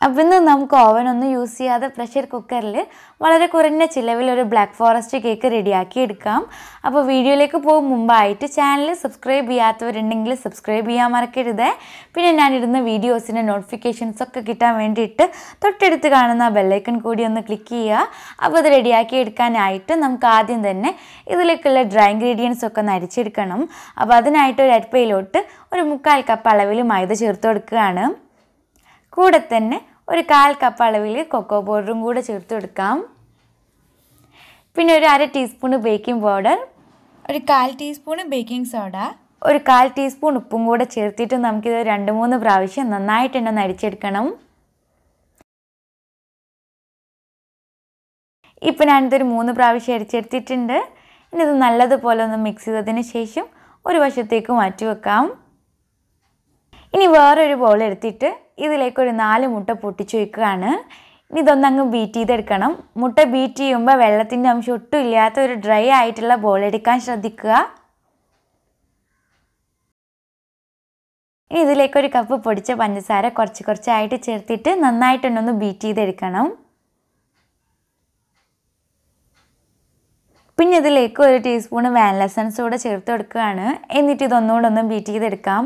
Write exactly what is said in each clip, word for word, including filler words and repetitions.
അപ്പോൾ ഇന്ന് നമുക്ക് ഓവൻ ഒന്നും യൂസ് ചെയ്യാതെ പ്രഷർ കുക്കറിൽ വളരെ കുറഞ്ഞ ചിലവിൽ ഒരു ബ്ലാക്ക് ഫോറസ്റ്റ് കേക്ക് റെഡിയാക്കി എടുക്കാം. അപ്പോൾ വീഡിയോയിലേക്ക് പോകും മുമ്പായിട്ട് ചാനൽ സബ്സ്ക്രൈബ് ചെയ്യാത്തവരുണ്ടെങ്കിൽ സബ്സ്ക്രൈബ് ചെയ്യാൻ മറക്കരുത്. പിന്നെ ഞാനിടുന്ന വീഡിയോസിൻ്റെ നോട്ടിഫിക്കേഷൻസ് ഒക്കെ കിട്ടാൻ വേണ്ടിയിട്ട് തൊട്ടടുത്ത് കാണുന്ന ബെല്ലൈക്കൺ കൂടി ഒന്ന് ക്ലിക്ക് ചെയ്യുക. അപ്പോൾ അത് റെഡിയാക്കി എടുക്കാനായിട്ട് നമുക്ക് ആദ്യം തന്നെ ഇതിലേക്കുള്ള ഡ്രൈ ഇൻഗ്രീഡിയൻസ് ഒക്കെ ഒന്ന് അരിച്ചെടുക്കണം. അപ്പോൾ അതിനായിട്ട് ഒരു അരിപ്പയിലോട്ട് ഒരു മുക്കാൽ കപ്പ് അളവിൽ മൈദ ചേർത്ത് കൊടുക്കുകയാണ്. കൂടെ തന്നെ ഒരു കാൽ കപ്പ് അളവിൽ കൊക്കോ പൗഡറും കൂടെ ചേർത്ത് കൊടുക്കാം. പിന്നെ ഒരു അര ടീസ്പൂൺ ബേക്കിംഗ് പൗഡർ, ഒരു കാൽ ടീസ്പൂൺ ബേക്കിംഗ് സോഡ, ഒരു കാൽ ടീസ്പൂൺ ഉപ്പും കൂടെ ചേർത്തിട്ട് നമുക്കിത് രണ്ട് മൂന്ന് പ്രാവശ്യം നന്നായിട്ട് തന്നെ ഒന്ന് അരിച്ചെടുക്കണം. ഇപ്പം ഞാനിതൊരു മൂന്ന് പ്രാവശ്യം അരിച്ചെടുത്തിട്ടുണ്ട്. ഇനി ഇത് നല്ലതുപോലെ ഒന്ന് മിക്സ് ചെയ്തതിന് ശേഷം ഒരു വശത്തേക്ക് മാറ്റി വെക്കാം. ഇനി വേറൊരു ബൗൾ എടുത്തിട്ട് ഇതിലേക്കൊരു നാല് മുട്ട പൊട്ടിച്ചു വയ്ക്കുകയാണ്. ഇനി ഇതൊന്നങ്ങ് ബീറ്റ് ചെയ്തെടുക്കണം. മുട്ട ബീറ്റ് ചെയ്യുമ്പോൾ വെള്ളത്തിൻ്റെ അംശം ഒട്ടും ഇല്ലാത്ത ഒരു ഡ്രൈ ആയിട്ടുള്ള ബൗൾ എടുക്കാൻ ശ്രദ്ധിക്കുക. ഇനി ഇതിലേക്കൊരു കപ്പ് പൊടിച്ച പഞ്ചസാര കുറച്ച് കുറച്ചായിട്ട് ചേർത്തിട്ട് നന്നായിട്ടൊന്നൊന്ന് ബീറ്റ് ചെയ്തെടുക്കണം. പിന്നെ ഇതിലേക്ക് ഒരു ടീസ്പൂൺ വാനില എസൻസ് കൂടെ ചേർത്ത് കൊടുക്കുകയാണ്. എന്നിട്ട് ഇതൊന്നുകൂടെ ഒന്ന് ബീറ്റ് ചെയ്തെടുക്കാം.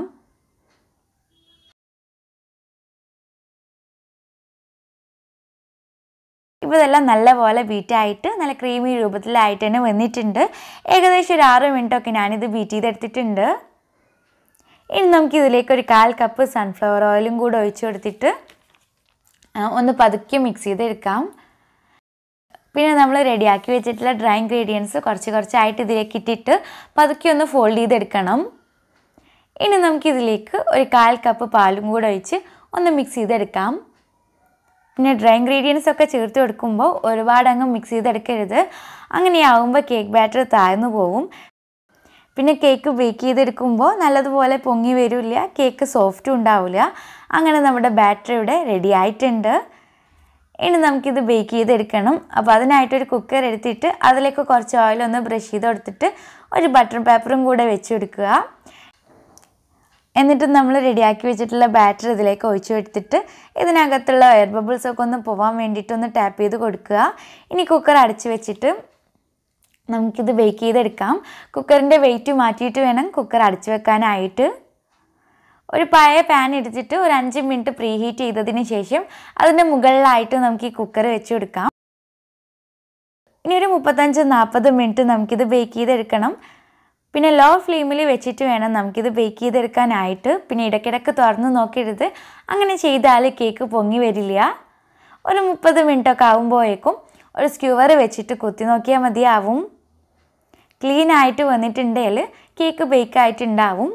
ഇപ്പോൾ ഇതെല്ലാം നല്ലപോലെ ബീറ്റായിട്ട് നല്ല ക്രീമി രൂപത്തിലായിട്ട് തന്നെ വന്നിട്ടുണ്ട്. ഏകദേശം ഒരു ആറ് മിനിറ്റൊക്കെ ഞാനിത് ബീറ്റ് ചെയ്തെടുത്തിട്ടുണ്ട്. ഇനി നമുക്ക് ഇതിലേക്ക് ഒരു കാൽ കപ്പ് സൺഫ്ലവർ ഓയിലും കൂടെ ഒഴിച്ചു കൊടുത്തിട്ട് ഒന്ന് പതുക്കെ മിക്സ് ചെയ്തെടുക്കാം. പിന്നെ നമ്മൾ റെഡിയാക്കി വെച്ചിട്ടുള്ള ഡ്രൈ ഇൻഗ്രീഡിയൻസ് കുറച്ച് കുറച്ചായിട്ട് ഇതിലേക്ക് ഇട്ടിട്ട് പതുക്കെ ഒന്ന് ഫോൾഡ് ചെയ്തെടുക്കണം. ഇനി നമുക്കിതിലേക്ക് ഒരു കാൽ കപ്പ് പാലും കൂടെ ഒഴിച്ച് ഒന്ന് മിക്സ് ചെയ്തെടുക്കാം. പിന്നെ ഡ്രൈ ഇൻഗ്രീഡിയൻസ് ഒക്കെ ചേർത്ത് കൊടുക്കുമ്പോൾ ഒരുപാട് അങ്ങ് മിക്സ് ചെയ്തെടുക്കരുത്. അങ്ങനെയാവുമ്പോൾ കേക്ക് ബാറ്റർ താഴ്ന്നു പോകും. പിന്നെ കേക്ക് ബേക്ക് ചെയ്തെടുക്കുമ്പോൾ നല്ലതുപോലെ പൊങ്ങി വരില്ല, കേക്ക് സോഫ്റ്റും ഉണ്ടാവില്ല. അങ്ങനെ നമ്മുടെ ബാറ്റർ ഇവിടെ റെഡി ആയിട്ടുണ്ട്. ഇനി നമുക്കിത് ബേക്ക് ചെയ്തെടുക്കണം. അപ്പോൾ അതിനായിട്ടൊരു കുക്കർ എടുത്തിട്ട് അതിലേക്ക് കുറച്ച് ഓയിലൊന്ന് ബ്രഷ് ചെയ്ത് കൊടുത്തിട്ട് ഒരു ബട്ടർ പേപ്പറും കൂടെ വെച്ച് കൊടുക്കുക. എന്നിട്ട് നമ്മൾ റെഡിയാക്കി വെച്ചിട്ടുള്ള ബാറ്റർ ഇതിലേക്ക് ഒഴിച്ചു കൊടുത്തിട്ട് ഇതിനകത്തുള്ള എയർ ബബിൾസ് ഒക്കെ ഒന്ന് പോകാൻ വേണ്ടിയിട്ടൊന്ന് ടാപ്പ് ചെയ്ത് കൊടുക്കുക. ഇനി കുക്കർ അടച്ച് വെച്ചിട്ട് നമുക്കിത് ബേക്ക് ചെയ്തെടുക്കാം. കുക്കറിൻ്റെ വെയിറ്റ് മാറ്റിയിട്ട് വേണം കുക്കർ അടച്ച് വെക്കാനായിട്ട്. ഒരു പഴയ പാൻ എടുത്തിട്ട് ഒരു അഞ്ച് മിനിറ്റ് പ്രീ ഹീറ്റ് ചെയ്തതിന് ശേഷം അതിൻ്റെ മുകളിലായിട്ട് നമുക്ക് ഈ കുക്കർ വെച്ച് കൊടുക്കാം. ഇനി ഒരു മുപ്പത്തഞ്ച് നാൽപ്പത് മിനിറ്റ് നമുക്കിത് ബേക്ക് ചെയ്തെടുക്കണം. പിന്നെ ലോ ഫ്ലെയിമിൽ വെച്ചിട്ട് വേണം നമുക്കിത് ബേക്ക് ചെയ്തെടുക്കാനായിട്ട്. പിന്നെ ഇടയ്ക്കിടയ്ക്ക് തുറന്ന് നോക്കരുത്, അങ്ങനെ ചെയ്താൽ കേക്ക് പൊങ്ങി വരില്ല. ഒരു മുപ്പത് മിനിറ്റൊക്കെ ആകുമ്പോഴേക്കും ഒരു സ്ക്യൂവർ വെച്ചിട്ട് കുത്തി നോക്കിയാൽ മതിയാവും. ക്ലീൻ ആയിട്ട് വന്നിട്ടുണ്ടെങ്കിൽ കേക്ക് ബേക്ക് ആയിട്ടുണ്ടാവും.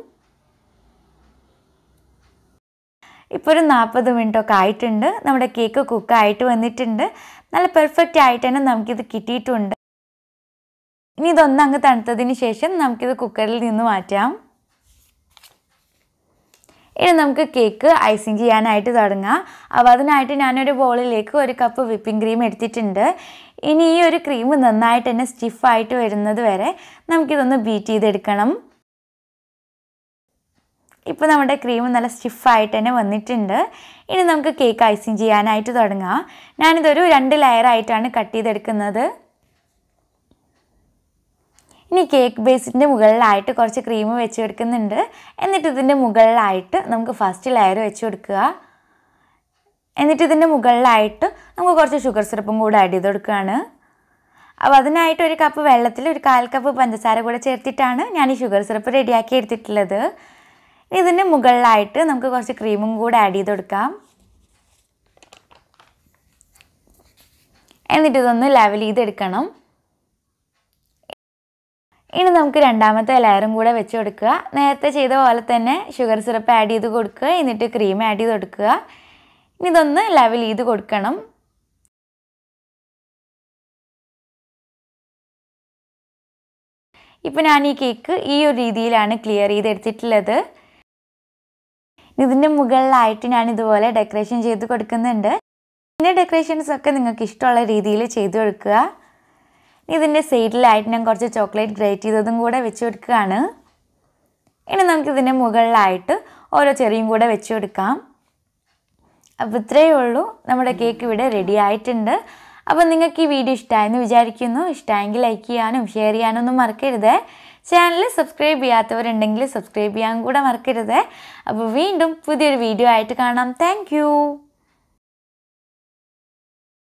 ഇപ്പോൾ ഒരു നാൽപ്പത് മിനിറ്റൊക്കെ ആയിട്ടുണ്ട്. നമ്മുടെ കേക്ക് കുക്കായിട്ട് വന്നിട്ടുണ്ട്. നല്ല പെർഫെക്റ്റ് ആയിട്ട് തന്നെ നമുക്കിത് കിട്ടിയിട്ടുണ്ട്. ഇനി ഇതൊന്നങ്ങ് തണുത്തതിന് ശേഷം നമുക്കിത് കുക്കറിൽ നിന്ന് മാറ്റാം. ഇനി നമുക്ക് കേക്ക് ഐസിങ് ചെയ്യാനായിട്ട് തുടങ്ങാം. അപ്പോൾ അതിനായിട്ട് ഞാനൊരു ബൗളിലേക്ക് ഒരു കപ്പ് വിപ്പിംഗ് ക്രീം എടുത്തിട്ടുണ്ട്. ഇനി ഈ ഒരു ക്രീം നന്നായിട്ട് തന്നെ സ്റ്റിഫായിട്ട് വരുന്നത് വരെ നമുക്കിതൊന്ന് ബീറ്റ് ചെയ്തെടുക്കണം. ഇപ്പോൾ നമ്മുടെ ക്രീം നല്ല സ്റ്റിഫായിട്ട് തന്നെ വന്നിട്ടുണ്ട്. ഇനി നമുക്ക് കേക്ക് ഐസിങ് ചെയ്യാനായിട്ട് തുടങ്ങാം. ഞാനിതൊരു രണ്ട് ലെയറായിട്ടാണ് കട്ട് ചെയ്തെടുക്കുന്നത്. ഇനി കേക്ക് ബേസിൻ്റെ മുകളിലായിട്ട് കുറച്ച് ക്രീം വെച്ച് കൊടുക്കുന്നുണ്ട്. എന്നിട്ട് ഇതിൻ്റെ മുകളിലായിട്ട് നമുക്ക് ഫസ്റ്റ് ലെയർ വെച്ച് കൊടുക്കുക. എന്നിട്ട് ഇതിൻ്റെ മുകളിലായിട്ട് നമുക്ക് കുറച്ച് ഷുഗർ സിറപ്പും കൂടെ ആഡ് ചെയ്ത് കൊടുക്കുകയാണ്. അപ്പോൾ അതിനായിട്ട് ഒരു കപ്പ് വെള്ളത്തിൽ ഒരു കാൽ കപ്പ് പഞ്ചസാര കൂടെ ചേർത്തിട്ടാണ് ഞാൻ ഈ ഷുഗർ സിറപ്പ് റെഡിയാക്കി എടുത്തിട്ടുള്ളത്. ഇതിൻ്റെ മുകളിലായിട്ട് നമുക്ക് കുറച്ച് ക്രീമും കൂടെ ആഡ് ചെയ്ത് കൊടുക്കാം. എന്നിട്ട് ഇതൊന്ന് ലെവൽ ചെയ്തെടുക്കണം. ഇനി നമുക്ക് രണ്ടാമത്തെ ലെയറും കൂടെ വെച്ച് കൊടുക്കുക. നേരത്തെ ചെയ്ത പോലെ തന്നെ ഷുഗർ സിറപ്പ് ആഡ് ചെയ്ത് കൊടുക്കുക. എന്നിട്ട് ക്രീം ആഡ് ചെയ്ത് കൊടുക്കുക. ഇനി ഇതൊന്ന് ലെവൽ ചെയ്ത് കൊടുക്കണം. ഇപ്പോൾ ഞാൻ ഈ കേക്ക് ഈ ഒരു രീതിയിലാണ് ക്ലിയർ ചെയ്തെടുത്തിട്ടുള്ളത്. ഇതിൻ്റെ മുകളിലായിട്ട് ഞാൻ ഇതുപോലെ ഡെക്കറേഷൻ ചെയ്ത് കൊടുക്കുന്നുണ്ട്. ഇതിൻ്റെ ഡെക്കറേഷൻസ് ഒക്കെ നിങ്ങൾക്ക് ഇഷ്ടമുള്ള രീതിയിൽ ചെയ്ത് കൊടുക്കുക. ഇതിൻ്റെ സൈഡിലായിട്ട് ഞാൻ കുറച്ച് ചോക്ലേറ്റ് ഗ്രേറ്റ് ചെയ്തതും കൂടെ വെച്ച് കൊടുക്കുകയാണ്. ഇനി നമുക്കിതിൻ്റെ മുകളിലായിട്ട് ഓരോ ചെറിയും കൂടെ വെച്ച് കൊടുക്കാം. അപ്പോൾ ഇത്രയേ ഉള്ളൂ, നമ്മുടെ കേക്ക് ഇവിടെ റെഡി ആയിട്ടുണ്ട്. അപ്പോൾ നിങ്ങൾക്ക് ഈ വീഡിയോ ഇഷ്ടമായെന്ന് വിചാരിക്കുന്നു. ഇഷ്ടമായെങ്കിൽ ലൈക്ക് ചെയ്യാനും ഷെയർ ചെയ്യാനും ഒന്നും മറക്കരുത്. ചാനൽ സബ്സ്ക്രൈബ് ചെയ്യാത്തവരുണ്ടെങ്കിൽ സബ്സ്ക്രൈബ് ചെയ്യാൻ കൂടെ മറക്കരുത്. അപ്പോൾ വീണ്ടും പുതിയൊരു വീഡിയോ ആയിട്ട് കാണാം. താങ്ക്